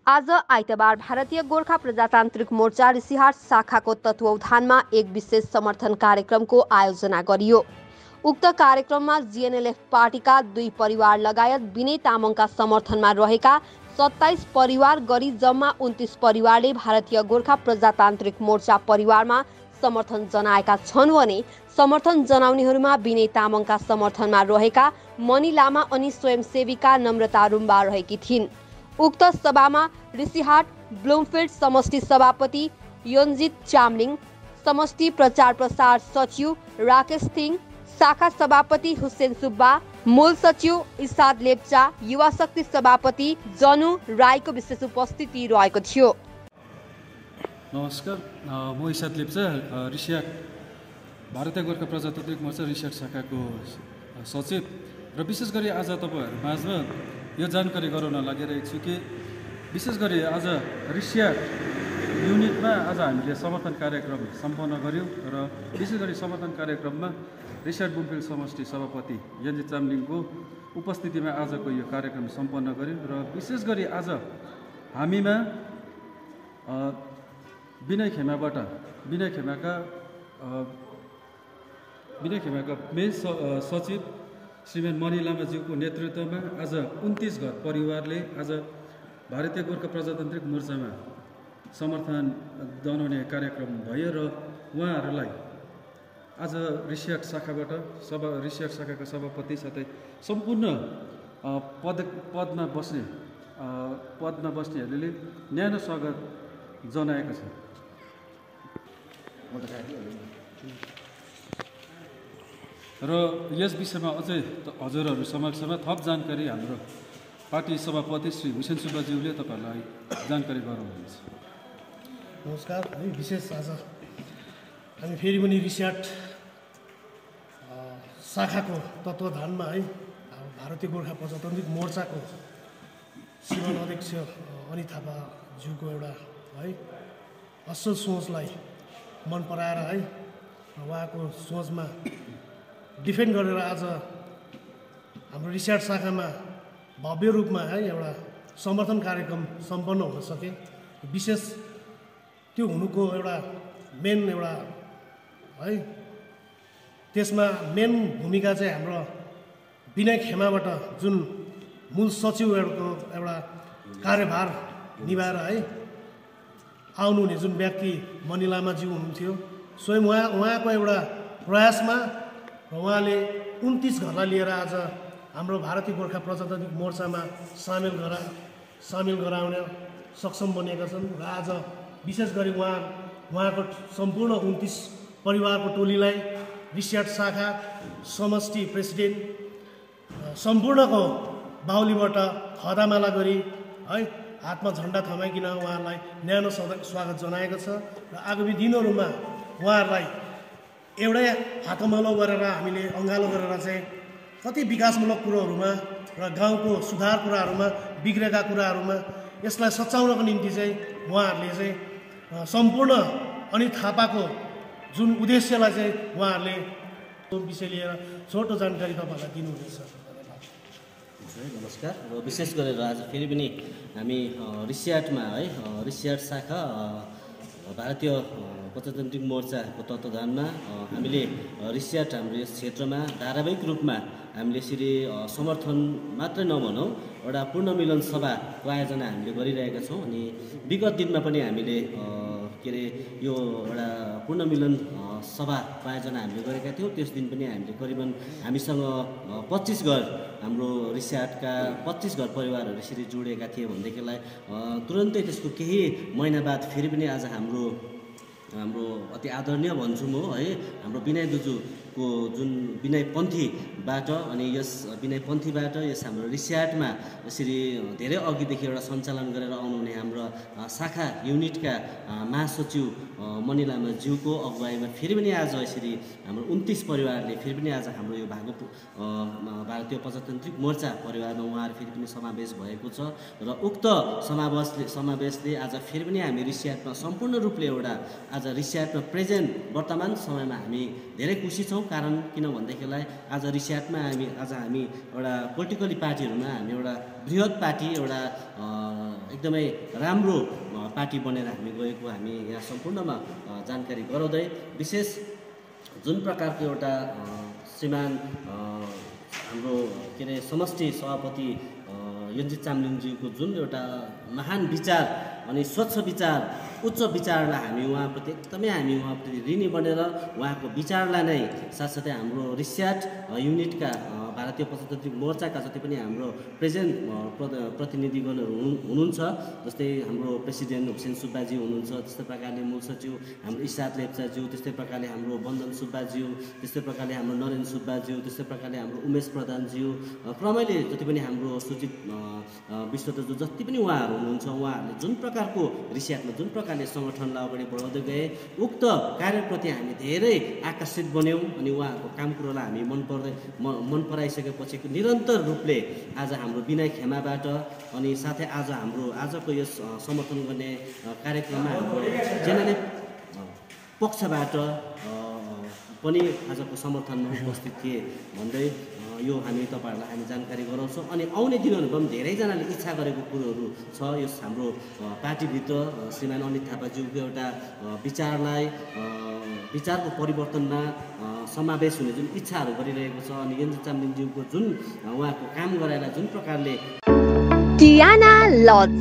आज आइतबार भारतीय गोर्खा प्रजातान्त्रिक मोर्चा ऋषिहाट शाखाको तत्त्वावधानमा एक विशेष समर्थन कार्यक्रमको आयोजना गरियो। उक्त कार्यक्रममा जीएनएलएफ पार्टीका 2 परिवार लगायत विनय तामाङका समर्थनमा रहेका 27 परिवार गरी जम्मा 29 परिवारले भारतीय गोर्खा प्रजातान्त्रिक मोर्चा परिवारमा समर्थन जनाएका छन् भने समर्थन जनाउनेहरूमा विनय तामाङका समर्थनमा रहेका मणि लामा अनि स्वयंसेविका नम्रता रुम्बा रहेकी थिइन्। उक्त सभामा ऋषिहाट ब्लुमफिल्ड समष्टि सभापति योन्जित चामलिङ, समष्टि प्रचार प्रसार सचिव राकेश सिंह, शाखा सभापति हुसेन सुब्बा, मूल सचिव इसाद लेप्चा, युवा शक्ति सभापति जनु राईको विशेष उपस्थिति रहेको थियो। नमस्कार, म इसाद लेप्चा, ऋषिहाट भारतीय गोर्खा प्रजातान्त्रिक मोर्चा ऋषिहाट शाखाको सचिव र विशेष गरी आज तपाईहरु माझमा यो जानकारी गराउन लागिरहेको छु कि विशेष गरी आज ऋषिहाट युनिटमा आज हामीले समर्थन कार्यक्रम सम्पन्न गर्यौं र विशेष गरी समर्थन कार्यक्रममा ऋषिहाट ब्लुमफिल्ड समष्टि सभापति योन्जित चामलिङको उपस्थितिमा आजको यो कार्यक्रम सम्पन्न गर्यौं र विशेष गरी आज हामीमा विनय खेमाका मेन सचिव श्रीमान मणि लामाज्यूको नेतृत्वमा आज 29 घर परिवारले आज भारतीय गोर्खा प्रजातान्त्रिक मोर्चामा समर्थन जनाउने कार्यक्रम भयो र उहाँहरूलाई आज ऋषिहाट शाखाका सभापति साथै सम्पूर्ण पदमा बस्नेहरूले न्यानो स्वागत जनाएका छन्। र यस विषयमा अझै हजुरहरू समक्षमा थप जानकारी हाम्रो पार्टी सभापति श्री हुसेन सुब्बाज्यूले तपाईहरुलाई जानकारी गराउनुहुन्छ। नमस्कार, विशेष आज हामी फेरि पनि ऋषिहाट शाखाको तत्त्वावधानमा भारतीय गोर्खा प्रजातान्त्रिक मोर्चाको श्रीमान अध्यक्ष अनित थापाज्यूको एउटा असल सोचलाई मन पराएर उहाँको सोचमा डिफेन्ड गरेर आज हाम्रो ऋषिहाट शाखामा भव्य रूपमा एउटा समर्थन कार्यक्रम सम्पन्न हुन सके। विशेष त्यो हुनुको एउटा मेन त्यसमा मेन भूमिका चाहिँ हाम्रो विनय खेमाबाट जुन मूल सचिवहरूको एउटा कार्यभार निभाएर आउनुहुने जुन व्यक्ति मणि लामाज्यू हुनुहुन्थ्यो, स्वयं उहाँको एउटा प्रयासमा र उहाँले 29 घरलाई लिएर आज हाम्रो भारतीय गोर्खा प्रजातान्त्रिक मोर्चामा सामेल गराउन सक्षम बनेका छन् र आज विशेष गरी उहाँको सम्पूर्ण 29 परिवारको टोलीलाई ऋषिहाट शाखा समष्टि प्रेसिडेन्ट सम्पूर्णको बाहुलीबाट खदामाला गरी हातमा झण्डा थमाइकन उहाँहरूलाई न्यानो स्वागत जनाएको छ र आगामी दिनहरूमा उहाँहरूलाई एउटै हातमालो गरेर हामीले अँगालो गरेर चाहिँ कति विकासमूलक कुरोहरूमा र गाउँको सुधार कुराहरूमा बिग्रेका कुराहरूमा यसलाई सच्याउनको निम्ति चाहिँ उहाँहरूले चाहिँ सम्पूर्ण अनित थापाको जुन उद्देश्यलाई चाहिँ उहाँहरूले त्यो विषय लिएर छोटो जानकारी तपाईहरुलाई दिनुहुनेछ। नमस्कार, र विशेष गरेर आज फेरि पनि हामी ऋषिहाटमा ऋषिहाट शाखा भारतीय प्रजातान्त्रिक मोर्चाको तत्त्वावधानमा हामीले ऋषिहाट हाम्रो यस क्षेत्रमा धारावाहिक रूपमा हामीले यसरी समर्थन मात्रै नभनौँ एउटा पूर्ण मिलन सभाको आयोजना हामीले गरिरहेका छौँ। अनि विगत दिनमा पनि हामीले यो एउटा पूर्ण मिलन सभाको आयोजना हामीले गरेका थियौँ। त्यस दिन पनि हामीले करिबन हामीसँग 25 घर हाम्रो ऋषिहाटका 25 घर परिवारहरू यसरी जोडिएका थिए भनेदेखिलाई तुरन्तै त्यसको केही महिना बाद फेरि पनि आज हाम्रो अति आदरणीय भन्छु म हाम्रो विनय दुजुको जुन विनय पन्थीबाट अनि यस विनय पन्थीबाट यस हाम्रो ऋषिहाटमा यसरी धेरै अघिदेखि एउटा सञ्चालन गरेर आउनुहुने हाम्रो शाखा युनिटका महासचिव मणि लामाज्यूको अगुवाईमा फेरि पनि आज यसरी हाम्रो 29 परिवारले फेरि पनि आज हाम्रो यो भारतीय प्रजातान्त्रिक मोर्चा परिवारमा उहाँहरू फेरि पनि समावेश भएको छ र उक्त समावेशले आज फेरि पनि हामी ऋषिहाटमा सम्पूर्ण रूपले एउटा आज ऋषिहाटमा प्रेजेन्ट वर्तमान समयमा हामी धेरै खुसी छौँ। कारण किन भन्देखिलाई आज रिसिहाटमा हामी एउटा पोलिटिकली पार्टीहरूमा हामी एउटा बृहत पार्टी एउटा एकदमै राम्रो पार्टी बनेर हामी गएको हामी यहाँ सम्पूर्णमा जानकारी गराउँदै विशेष जुन प्रकारको एउटा श्रीमान हाम्रो के अरे समष्टि सभापति यन्जित चामलिङज्यूको जुन एउटा महान विचार अनि स्वच्छ विचार उच्च विचारलाई हामी उहाँप्रति एकदमै हामी उहाँप्रति ऋणी बनेर उहाँको विचारलाई नै साथसाथै हाम्रो रिसिहाट युनिटका भारतीय प्रजातान्त्रिक मोर्चाका जति पनि हाम्रो प्रेजेन्ट प्रतिनिधिगणहरू हुनुहुन्छ जस्तै हाम्रो प्रेसिडेन्ट हुसेन सुब्बाज्यू हुनुहुन्छ, त्यस्तै प्रकारले मूल सचिव हाम्रो रिसिहात लेप्चाज्यू, त्यस्तै प्रकारले हाम्रो बन्दन सुब्बाज्यू, त्यस्तै प्रकारले हाम्रो नरेन सुब्बाज्यू, त्यस्तै प्रकारले हाम्रो उमेश प्रधानज्यू, क्रमैले जति पनि हाम्रो सुजित विश्वतज्यू जति पनि उहाँहरू हुनुहुन्छ उहाँहरूले जुन प्रकारको रिसिहाटमा जुन प्रकारले सङ्गठनलाई अगाडि बढाउँदै गए उक्त कार्यप्रति हामी धेरै आकर्षित बन्यौँ अनि उहाँहरूको काम कुरोलाई हामी मन पराइसकेपछि निरन्तर रूपले आज हाम्रो विनय खेमाबाट अनि साथै आज हाम्रो आजको यस समर्थन गर्ने कार्यक्रममा हाम्रो जेनरल पक्षबाट पनि आजको समर्थनमा उपस्थित थिए भन्दै यो हामी तपाईहरुलाई हामी जानकारी गराउँछौँ अनि आउने दिनहरूमा पनि धेरैजनाले इच्छा गरेको कुरोहरू छ यस हाम्रो पार्टीभित्र श्रीमान अनित थापाज्यूको एउटा विचारको परिवर्तनमा समावेश हुने जुन इच्छाहरू गरिरहेको छ अनि यन्जित चामलिङज्यूको जुन उहाँको काम गराएला जुन प्रकारले टियाना लज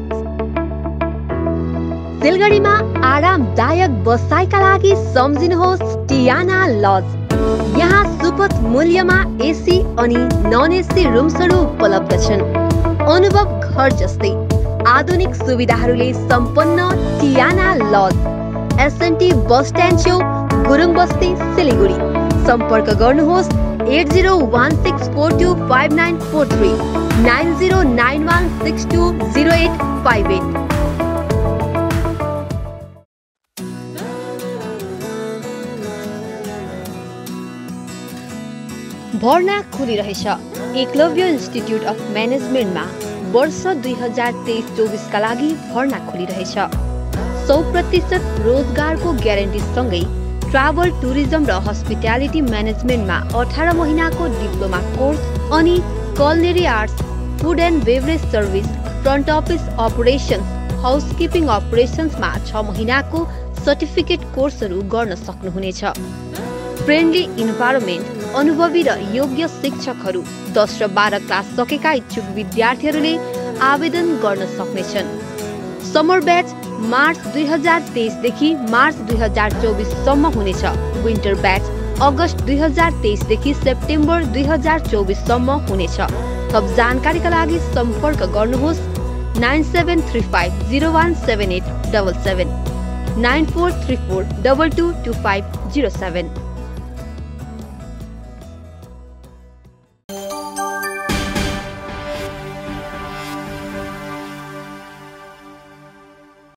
सिलगढीमा आरामदायक बसाइका लागि सम्झिनुहोस् टियाना लज। यहाँ सुपथ मूल्यमा एसी अनि नन एसी रुम्सहरू उपलब्ध छन्। अनुभव घर जस्तै आधुनिक सुविधाहरूले सम्पन्न Tiana lodge SNT bus stand छेउ गुरुङ बस्ती सिलिगुडी। सम्पर्क गर्नुहोस् 8016425943 9091620858। भर्ना खुलिरहेछ एकलव्य इन्स्टिट्युट अफ म्यानेजमेन्टमा। वर्ष 2023-24 का लागि भर्ना खुलिरहेछ। 100% रोजगारको ग्यारेन्टीसँगै ट्राभल टुरिज्म र हस्पिटालिटी म्यानेजमेन्टमा 18 महिनाको डिप्लोमा कोर्स अनि culinary arts, food and beverage service, front office operations, housekeeping अपरेसन्समा 6 महिनाको सर्टिफिकेट कोर्सहरू गर्न सक्नुहुनेछ। फ्रेन्डली इन्भाइरोमेन्ट, अनुभवी र योग्य शिक्षकहरू, 10 र 12 क्लास सकेका इच्छुक विद्यार्थीहरूले आवेदन गर्न सक्नेछन्। समर ब्याच मार्च 2023 देखि मार्च 2024 सम्म हुनेछ। विन्टर ब्याच अगस्त 2023 देखि सेप्टेम्बर 2024 सम्म हुनेछ। थप जानकारीका लागि सम्पर्क गर्नुहोस् 9735017877 9434222507।